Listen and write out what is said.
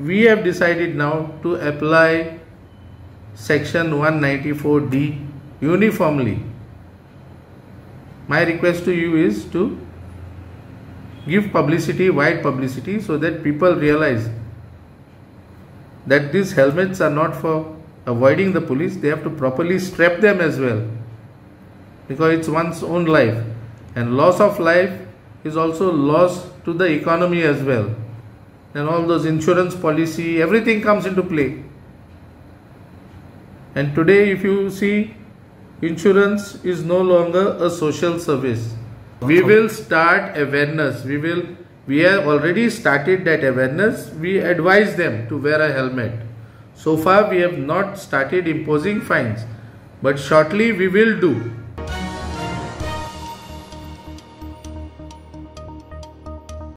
we have decided now to apply section 194D uniformly. My request to you is to give publicity, wide publicity, so that people realize that these helmets are not for avoiding the police. They have to properly strap them as well, because it's one's own life, and loss of life is also loss to the economy as well, and all those insurance policy, everything comes into play. And today if you see, insurance is no longer a social service. We will start awareness. We have already started that awareness. We advise them to wear a helmet. So far we have not started imposing fines, but shortly we will do.